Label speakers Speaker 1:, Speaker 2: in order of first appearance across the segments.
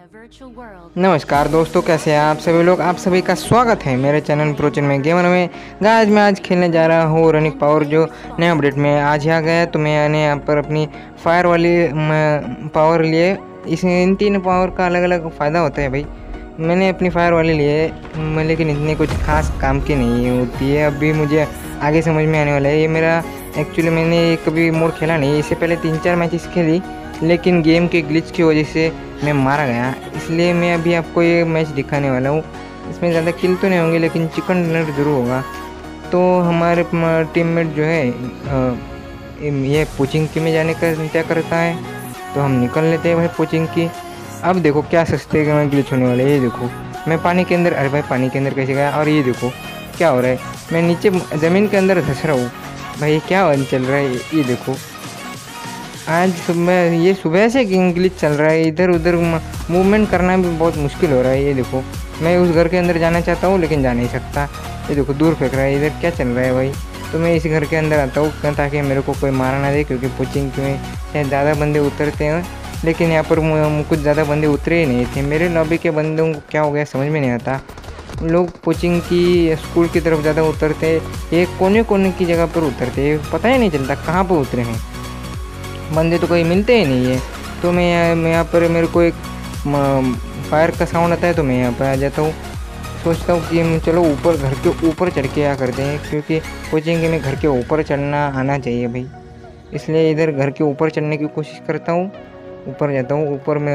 Speaker 1: नमस्कार दोस्तों, कैसे हैं आप सभी लोग। आप सभी का स्वागत है मेरे चैनल प्रोचन में गेमर में। गाइस मैं आज खेलने जा रहा हूँ रनिक पावर, जो नया अपडेट में आज ही आ गया है। तो मैंने यहाँ पर अपनी फायर वाली पावर लिए। इन तीन पावर का अलग अलग फ़ायदा होता है भाई। मैंने अपनी फायर वाली लिए, लेकिन इतनी कुछ खास काम की नहीं होती है। अभी मुझे आगे समझ में आने वाला है। ये मेरा एक्चुअली मैंने कभी मोड खेला नहीं, इससे पहले 3-4 मैचेस खेली, लेकिन गेम के ग्लिच की वजह से मैं मारा गया। इसलिए मैं अभी आपको ये मैच दिखाने वाला हूँ। इसमें ज़्यादा किल तो नहीं होंगे, लेकिन चिकन डिनर ज़रूर होगा। तो हमारे टीममेट जो है ये कोचिंग की में जाने का क्या करता है, तो हम निकल लेते हैं भाई कोचिंग की। अब देखो क्या सस्ते में ग्लिच होने वाले। ये देखो मैं पानी के अंदर, अरे भाई पानी के अंदर कैसे गया। और ये देखो क्या हो रहा है, मैं नीचे ज़मीन के अंदर धंस रहा हूँ भाई। क्या चल रहा है ये देखो। आज सुबह से ग्लिच चल रहा है। इधर उधर मूवमेंट करना भी बहुत मुश्किल हो रहा है। ये देखो मैं उस घर के अंदर जाना चाहता हूँ, लेकिन जा नहीं सकता। ये देखो दूर फेंक रहा है। इधर क्या चल रहा है भाई। तो मैं इस घर के अंदर आता हूँ ताकि मेरे को कोई मारा ना दे, क्योंकि कोचिंग में शायद ज़्यादा बंदे उतरते हैं, लेकिन यहाँ पर कुछ ज़्यादा बंदे उतरे ही नहीं थे। मेरे लॉबी के बंदों को क्या हो गया समझ में नहीं आता। लोग कोचिंग की स्कूल की तरफ ज़्यादा उतरते, ये कोने कोने की जगह पर उतरते, पता ही नहीं चलता कहाँ पर उतरे हैं। बंदे तो कोई मिलते ही नहीं है। तो मैं यहाँ पर मेरे को एक फायर का साउंड आता है, तो मैं यहाँ पर आ जाता हूँ। सोचता हूँ कि चलो ऊपर, घर के ऊपर चढ़ के क्या करते हैं, क्योंकि कोचिंग में घर के ऊपर चढ़ना आना चाहिए भाई। इसलिए इधर घर के ऊपर चढ़ने की कोशिश करता हूँ। ऊपर जाता हूँ।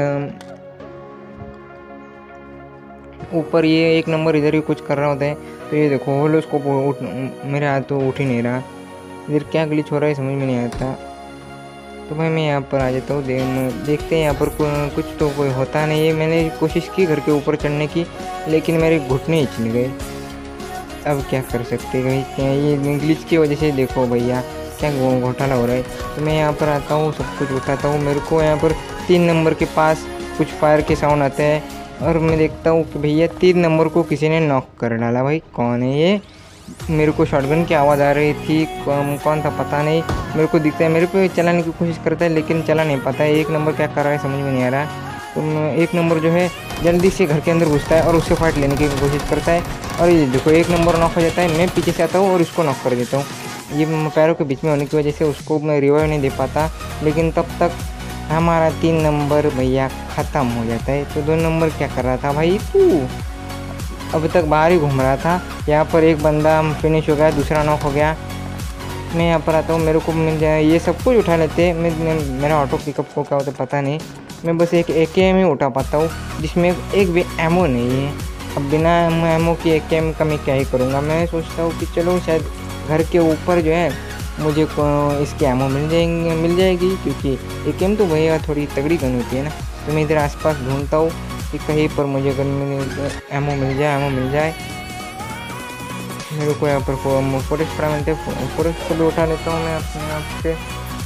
Speaker 1: ऊपर ये एक नंबर इधर ही कुछ कर रहा होता है। तो ये देखो होलो उसको मेरे हाथ तो उठ ही नहीं रहा। इधर क्या ग्लिच हो रहा है समझ में नहीं आता। तो भाई मैं यहाँ पर आ जाता हूँ। देखते हैं यहाँ पर कुछ तो कोई होता नहीं है। मैंने कोशिश की घर के ऊपर चढ़ने की, लेकिन मेरे घुटने ही छिन गए। अब क्या कर सकते हैं भाई, ये ग्लिच की वजह से देखो भैया क्या घोटाला हो रहा है। तो मैं यहाँ पर आता हूँ, सब कुछ उठाता हूँ। मेरे को यहाँ पर 3 नंबर के पास कुछ फायर के साउंड आते हैं, और मैं देखता हूँ कि भैया 3 नंबर को किसी ने नॉक कर डाला। भाई कौन है ये। मेरे को शॉटगन की आवाज़ आ रही थी, कौन था पता नहीं। मेरे को दिखता है, मेरे पे चलाने की कोशिश करता है, लेकिन चला नहीं पाता है। 1 नंबर क्या कर रहा है समझ में नहीं आ रहा। तो 1 नंबर जो है जल्दी से घर के अंदर घुसता है और उससे फाइट लेने की कोशिश करता है। और ये देखो 1 नंबर नॉक हो जाता है। मैं पीछे से आता हूँ और इसको नॉक कर देता हूँ। ये पैरों के बीच में होने की वजह से उसको मैं रिवाइव नहीं दे पाता, लेकिन तब तक हमारा 3 नंबर भैया ख़त्म हो जाता है। तो 2 नंबर क्या कर रहा था भाई तू, अभी तक बाहर ही घूम रहा था। यहाँ पर एक बंदा फिनिश हो गया, दूसरा नॉक हो गया। मैं यहाँ पर आता हूँ, मेरे को मिल जाए। ये सब कुछ उठा लेते हैं। मेरा ऑटो पिकअप को क्या होता है पता नहीं। मैं बस एक AKM ही उठा पाता हूँ, जिसमें एक भी एमओ नहीं है। अब बिना एमओ की AKM का मैं क्या ही करूँगा। मैं सोचता हूँ कि चलो शायद घर के ऊपर जो है मुझे इसकी एमओ मिल जाएगी, क्योंकि AKM तो भैया थोड़ी तगड़ी गन होती है ना। तो मैं इधर आसपास ढूंढता हूँ कि कहीं पर मुझे गन एमओ मिल जाए। मेरे को यहाँ पर फॉरेस्ट पड़ा मिलते हैं, फॉरेस्ट को भी उठा लेता हूँ मैं अपने आप से।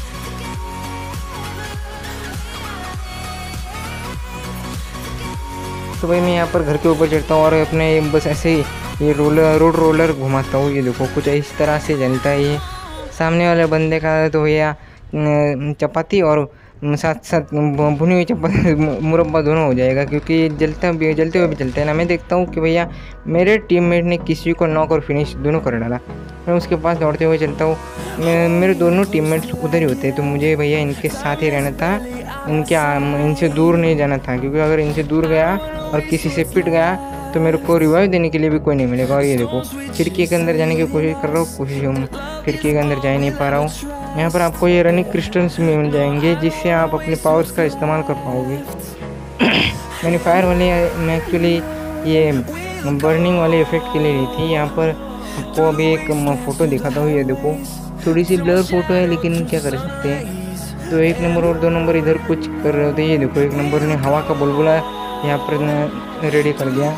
Speaker 1: तो भाई मैं यहाँ पर घर के ऊपर चढ़ता हूँ और अपने बस ऐसे ही ये रोड रोलर घुमाता हूँ। ये देखो कुछ इस तरह से जलता है। ये सामने वाले बंदे का तो भैया चपाती और साथ साथ भुनी हुई चपाती मुरब्बा दोनों हो जाएगा, क्योंकि जलते हुए भी चलते हैं ना। मैं देखता हूँ कि भैया मेरे टीममेट ने किसी को नॉक और फिनिश दोनों कर डाला। मैं उसके पास दौड़ते हुए चलता हूँ। मेरे दोनों टीममेट्स उधर ही होते हैं, तो मुझे भैया इनके साथ ही रहना था। इनसे दूर नहीं जाना था, क्योंकि अगर इनसे दूर गया और किसी से पिट गया तो मेरे को रिवाइव देने के लिए भी कोई नहीं मिलेगा। और ये देखो खिड़की के अंदर जाने की कोशिश कर रहा हूँ, खिड़की के अंदर जा ही नहीं पा रहा हूँ। यहाँ पर आपको ये रनिंग क्रिस्टल्स मिल जाएंगे, जिससे आप अपने पावर्स का इस्तेमाल कर पाओगे। मैंने फायर वाले में एक्चुअली ये बर्निंग वाले इफेक्ट के लिए ली थी। यहाँ पर आपको अभी एक फ़ोटो दिखाता हूँ। ये देखो थोड़ी सी ब्लर फोटो है, लेकिन क्या कर सकते हैं। तो 1 नंबर और 2 नंबर इधर कुछ कर रहे होते। ये देखो 1 नंबर ने हवा का बुलबुला यहाँ पर रेडी कर दिया।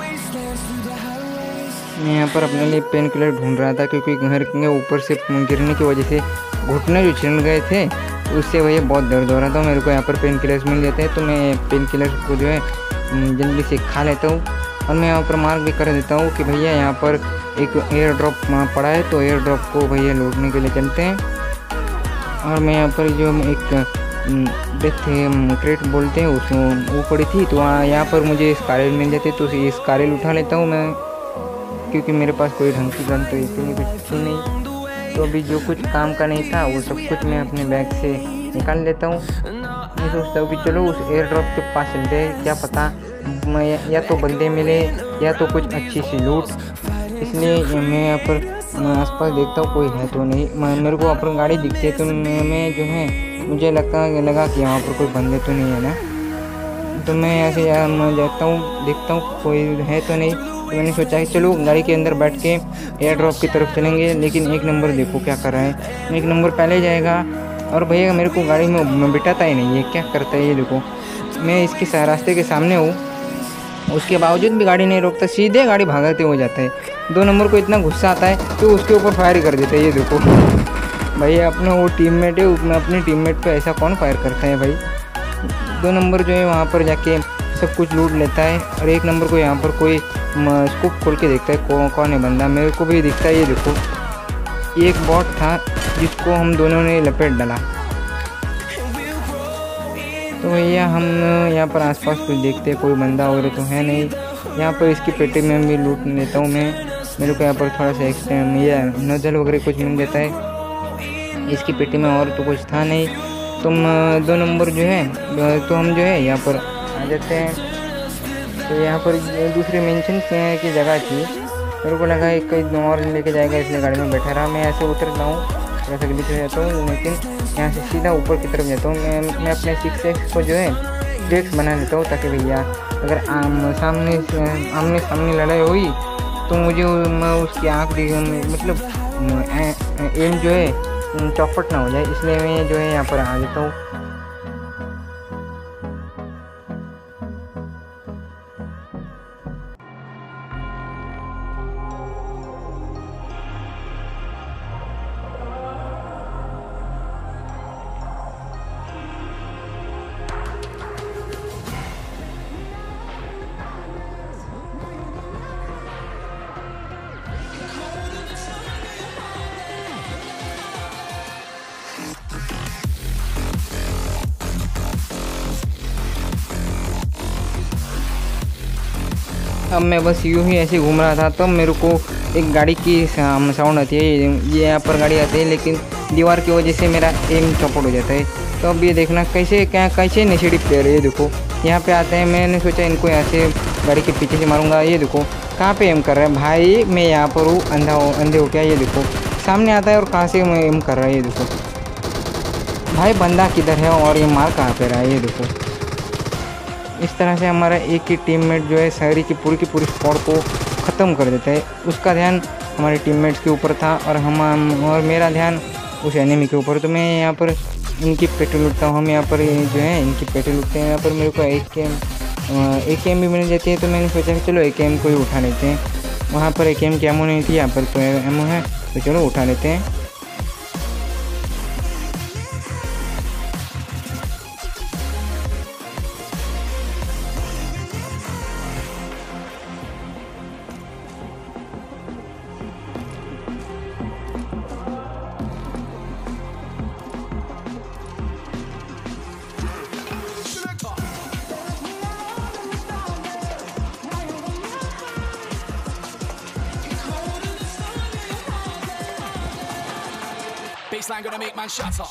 Speaker 1: मैं यहाँ पर अपने लिए पेन किलर ढूंढ रहा था, क्योंकि घर के ऊपर से गिरने की वजह से घुटने जो छिन गए थे, उससे भैया बहुत दर्द हो रहा था। मेरे को यहाँ पर पेन किलर्स मिल जाते हैं, तो मैं पेन किलर्स को जो है जल्दी से खा लेता हूँ। और मैं यहाँ पर मार्क भी कर देता हूँ कि भैया यहाँ पर एक एयर ड्रॉप पड़ा है, तो एयर ड्रॉप को भैया लूटने के लिए चलते हैं। और मैं यहाँ पर जो एक डेथ क्रेट बोलते हैं उसमें वो पड़ी थी, तो वहाँ यहाँ पर मुझे स्कारल मिल जाते तो स्कारल उठा लेता हूँ मैं, क्योंकि मेरे पास कोई ढंग की गन तो इतनी कुछ थी नहीं। तो अभी जो कुछ काम का नहीं था वो सब कुछ मैं अपने बैग से निकाल लेता हूँ। मैं सोचता हूँ कि चलो उस एयर ड्रॉप के पास चलते हैं, क्या पता या तो बंदे मिले या तो कुछ अच्छी सी लूट। इसलिए मैं यहाँ पर आसपास देखता हूँ कोई है तो नहीं। मेरे को अपन गाड़ी दिखती है तो मैं जो है मुझे लगा कि यहाँ पर कोई बंदे तो नहीं है ना, तो मैं ऐसे जाता हूँ देखता हूँ कोई है तो नहीं। तो मैंने सोचा कि चलो गाड़ी के अंदर बैठ के एयर ड्रॉप की तरफ चलेंगे, लेकिन एक नंबर देखो क्या कर रहा है, एक नंबर पहले जाएगा और भैया मेरे को गाड़ी में बिठाता ही नहीं है, क्या करता है ये देखो। मैं इसके रास्ते के सामने हूँ, उसके बावजूद भी गाड़ी नहीं रोकता, सीधे गाड़ी भागते हो जाता है। 2 नंबर को इतना गुस्सा आता है तो उसके ऊपर फायर ही कर देता है, ये देखो। भैया अपना वो टीममेट है, उसमें अपने टीममेट पे ऐसा कौन फायर करता है भाई। 2 नंबर जो है वहाँ पर जाके सब कुछ लूट लेता है और 1 नंबर को यहाँ पर कोई स्कोप खोल के देखता है कौन है बंदा। मेरे को भी दिखता है, ये देखो एक बॉट था जिसको हम दोनों ने लपेट डाला। तो भैया हम यहाँ पर आसपास कुछ देखते हैं, कोई बंदा वगैरह तो है नहीं। यहाँ पर इसकी पेटी में भी लूट लेता हूँ मैं, मेरे को यहाँ पर थोड़ा सा एक्सटेम या नजल वगैरह कुछ मिल जाता है इसकी पेटी में, और तो कुछ था नहीं। तुम 2 नंबर जो है तो हम जो है यहाँ पर आ जाते हैं। तो यहाँ पर दूसरे मेंशन की जगह थी, मेरे को लगा एक कहीं और लेके जाएगा इसलिए गाड़ी में बैठा रहा। मैं ऐसे उतरता हूँ, थोड़ा सा ग्लिच हो जाता हूँ, लेकिन यहाँ से सीधा ऊपर की तरफ जाता हूँ। मैं अपने 6x को जो है 3x बना लेता हूँ, ताकि भैया अगर आमने सामने लड़ाई हुई तो मुझे उसकी आँख मतलब एम जो है चौपट ना हो जाए, इसलिए मैं जो है यहाँ पर आ जाता हूँ। अब मैं बस यूँ ही ऐसे घूम रहा था, तब मेरे को एक गाड़ी की साउंड आती है। ये यहाँ पर गाड़ी आती है, लेकिन दीवार की वजह से मेरा एम चौपट हो जाता है। तो अब ये देखना कैसे नशेड़ी प्लेयर है, ये देखो यहाँ पे आते हैं। मैंने सोचा इनको यहाँ से गाड़ी के पीछे से मारूंगा। ये देखो कहाँ पे एम कर रहा है भाई, मैं यहाँ पर हूँ, अंधे हो क्या। ये देखो सामने आता है और कहाँ से एम कर रहा है, ये देखो भाई बंदा किधर है और ये मार कहाँ पे रहा है, ये देखो। इस तरह से हमारा एक ही टीममेट जो है सारी की पूरी स्क्वाड को ख़त्म कर देता है। उसका ध्यान हमारे टीममेट्स के ऊपर था और मेरा ध्यान उस एनिमी के ऊपर। तो मैं यहाँ पर इनकी पेट्रोल लूटता हूँ। हम यहाँ पर जो है इनकी पेट्रोल लूटते हैं। यहाँ पर मेरे को AKM भी मिल जाती है, तो मैंने सोचा कि चलो AKM को ही उठा लेते हैं। वहाँ पर AKM की एमो नहीं थी, यहाँ पर तो एमो है, तो चलो उठा लेते हैं।
Speaker 2: Baseline gonna make man shatter.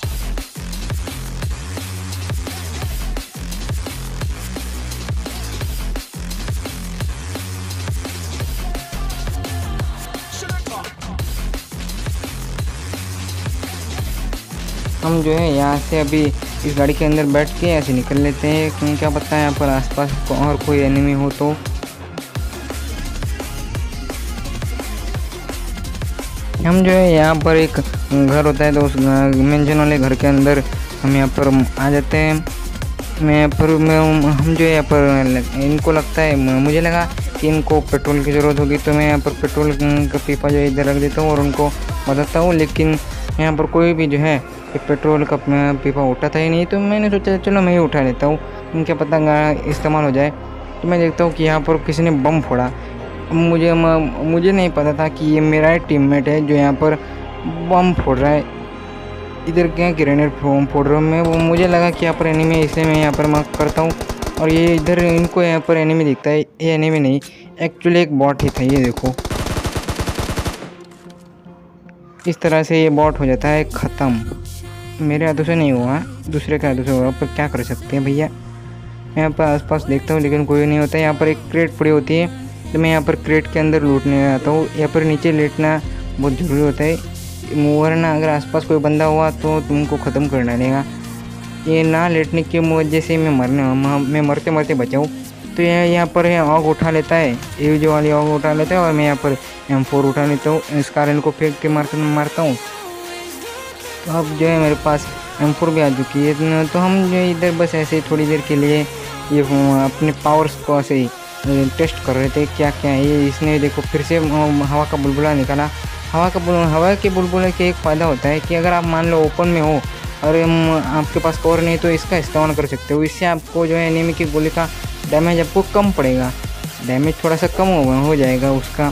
Speaker 1: हम जो है यहाँ से अभी इस गाड़ी के अंदर बैठ के ऐसे निकल लेते हैं, क्योंकि क्या पता है यहाँ पर आसपास और कोई एनिमी हो तो। हम जो है यहाँ पर एक घर होता है, तो उस मेंशन वाले घर के अंदर हम यहाँ पर आ जाते हैं। हम जो है यहाँ पर इनको लगता है, मुझे लगा कि इनको पेट्रोल की ज़रूरत होगी, तो मैं यहाँ पर पेट्रोल का पीपा जो है इधर रख देता हूँ और उनको बताता हूँ। लेकिन यहाँ पर कोई भी जो है एक पेट्रोल का पीपा उठाता ही नहीं, तो मैंने सोचा चलो मैं ही उठा लेता हूँ, उनके पता इस्तेमाल हो जाए। तो मैं देखता हूँ कि यहाँ पर किसी ने बम फोड़ा। मुझे नहीं पता था कि ये मेरा टीममेट है जो यहाँ पर बम फोड़ रहा है। इधर क्या ग्रेनेड फोड़ रहा हूँ मैं, वो मुझे लगा कि यहाँ पर एनिमी है, इसलिए मैं यहाँ पर मार्क करता हूँ। और ये इधर इनको यहाँ पर एनिमी दिखता है, ये एनिमी नहीं, एक्चुअली एक बॉट ही था। ये देखो इस तरह से ये बॉट हो जाता है ख़त्म। मेरे हाथों से नहीं हुआ, दूसरे के हाथों से हुआ, पर क्या कर सकते हैं भैया। मैं यहाँ पर आसपास देखता हूँ लेकिन कोई नहीं होता। यहाँ पर एक क्रेट पड़ी होती है, तो मैं यहाँ पर क्रेट के अंदर लूटने आता हूँ। यहाँ पर नीचे लेटना बहुत ज़रूरी होता है, वरना अगर आसपास कोई बंदा हुआ तो तुमको ख़त्म कर डालेगा। ये ना लेटने की वजह से मैं मरते मरते बचाऊँ। तो यहाँ पर आग उठा लेता है, ये जो वाली आग उठा लेता है, और मैं यहाँ पर M4 उठा लेता हूँ, इस कारण को फेंक के मारता हूँ। तो अब जो है मेरे पास M4 भी आ चुकी है। तो हम जो इधर बस ऐसे ही थोड़ी देर के लिए ये अपने पावर्स को ऐसे ही टेस्ट कर रहे थे क्या क्या है ये। इसने देखो फिर से हवा का बुलबुला निकाला। हवा के बुलबुले के एक फ़ायदा होता है कि अगर आप मान लो ओपन में हो और आपके पास कवर नहीं, तो इसका इस्तेमाल कर सकते हो। इससे आपको जो है एनिमी की गोली का डैमेज आपको कम पड़ेगा, डैमेज थोड़ा सा कम हो जाएगा उसका।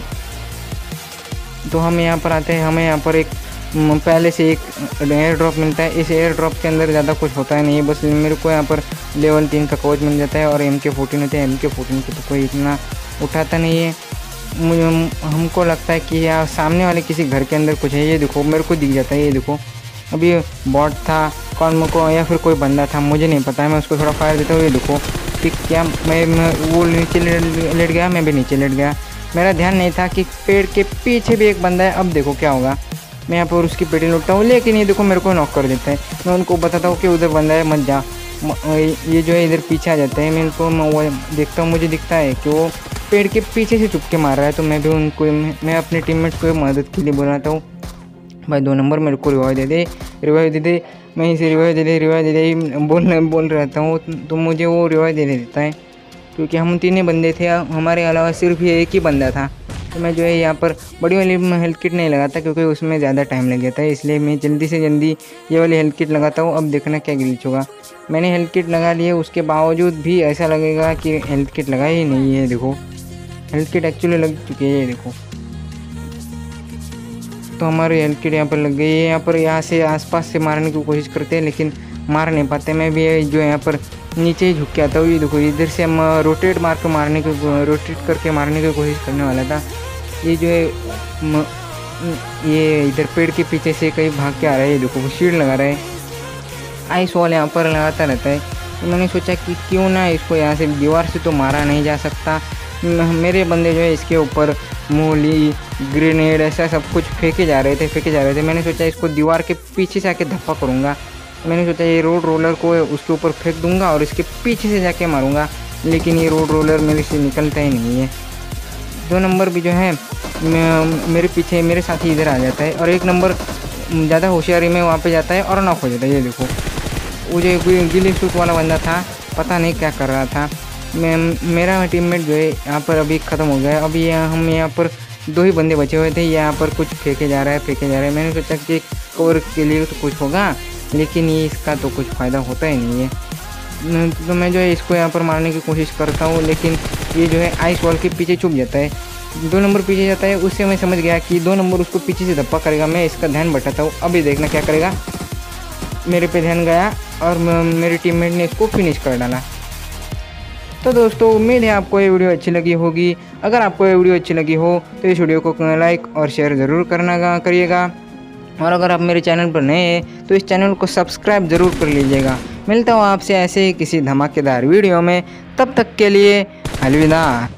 Speaker 1: तो हम यहाँ पर आते हैं, हमें यहाँ पर एक पहले से एक एयर ड्रॉप मिलता है। इस एयर ड्रॉप के अंदर ज़्यादा कुछ होता है नहीं, बस मेरे को यहाँ पर लेवल 3 का कवच मिल जाता है और MK14 होते हैं। MK14 को तो कोई इतना उठाता नहीं है। हमको लगता है कि यहाँ सामने वाले किसी घर के अंदर कुछ है। ये देखो मेरे को दिख जाता है, ये देखो अभी बॉट था कौन को या फिर कोई बंदा था मुझे नहीं पता है। मैं उसको थोड़ा फायर देता हूँ, ये देखो ठीक क्या मैं वो नीचे लेट गया, मैं भी नीचे लेट गया। मेरा ध्यान नहीं था कि पेड़ के पीछे भी एक बंदा है। अब देखो क्या होगा, मैं यहाँ पर उसकी पेटी लूटता हूँ, लेकिन ये देखो मेरे को नॉक कर देता है। मैं उनको बताता हूँ कि उधर बंदा है मत जा। ये जो है इधर पीछे आ जाता है। मैं इनको देखता हूँ, मुझे दिखता है कि वो पेड़ के पीछे से चुपके मार रहा है। तो मैं भी उनको मैं अपने टीममेट को मदद के लिए बुलाता हूँ, भाई 2 नंबर मेरे को रिवाइव दे दे। मैं इसे रिवाइव दे दे बोल रहता हूँ, तो मुझे वो रिवाइव दे देता है। क्योंकि हम 3 बंदे थे, हमारे अलावा सिर्फ ये एक ही बंदा था। तो मैं जो है यहाँ पर बड़ी वाली हेल्थ किट नहीं लगाता, क्योंकि उसमें ज़्यादा टाइम लग जाता है, इसलिए मैं जल्दी से जल्दी ये वाली हेल्थ किट लगाता हूँ। अब देखना क्या ग्लिच होगा। मैंने हेल्थ किट लगा ली है, उसके बावजूद भी ऐसा लगेगा कि हेल्थ किट लगाई ही नहीं है। देखो हेल्थ किट एक्चुअली लग चुकी है, ये देखो। तो हमारी हेल्थ किट यहाँ पर लग गई है। यहाँ पर यहाँ से आसपास से मारने की कोशिश करते हैं लेकिन मार नहीं पाते। मैं भी जो यहाँ पर नीचे ही झुक के आता हूँ। ये देखो इधर से हम रोटेट करके मारने की कोशिश करने वाला था। ये जो है ये इधर पेड़ के पीछे से कहीं भाग के आ रहा है। ये देखो वो शील्ड लगा रहा है, आइस वॉल यहाँ पर लगाता रहता है। तो मैंने सोचा कि क्यों ना इसको यहाँ से दीवार से तो मारा नहीं जा सकता। मेरे बंदे जो है इसके ऊपर मूली ग्रेनेड ऐसा सब कुछ फेंके जा रहे थे। मैंने सोचा इसको दीवार के पीछे से आके धप्पा करूँगा। मैंने सोचा ये रोड रोलर को उसके ऊपर फेंक दूंगा और इसके पीछे से जाके मारूंगा, लेकिन ये रोड रोलर मेरे से निकलता ही नहीं है। 2 नंबर भी जो है मेरे पीछे मेरे साथ ही इधर आ जाता है, और 1 नंबर ज़्यादा होशियारी में वहाँ पे जाता है और नॉक हो जाता है। ये देखो वो जो कोई गिली सूट वाला बंदा था, पता नहीं क्या कर रहा था। मेरा टीममेट जो है यहाँ पर अभी ख़त्म हो गया है। अभी हम यहाँ पर 2 ही बंदे बचे हुए थे। यहाँ पर कुछ फेंके जा रहा है। मैंने सोचा कि कवर के लिए तो कुछ होगा, लेकिन ये इसका तो कुछ फ़ायदा होता ही नहीं है। तो मैं जो है इसको यहाँ पर मारने की कोशिश करता हूँ, लेकिन ये जो है आइस वॉल के पीछे छुप जाता है। 2 नंबर पीछे जाता है, उससे मैं समझ गया कि 2 नंबर उसको पीछे से धप्पा करेगा। मैं इसका ध्यान बटाता हूँ, अभी देखना क्या करेगा। मेरे पे ध्यान गया और मेरे टीममेट ने इसको फिनिश कर डाला। तो दोस्तों उम्मीद है आपको ये वीडियो अच्छी लगी होगी। अगर आपको ये वीडियो अच्छी लगी हो तो इस वीडियो को लाइक और शेयर ज़रूर करिएगा। और अगर आप मेरे चैनल पर नए हैं तो इस चैनल को सब्सक्राइब ज़रूर कर लीजिएगा। मिलता हूँ आपसे ऐसे ही किसी धमाकेदार वीडियो में, तब तक के लिए अलविदा।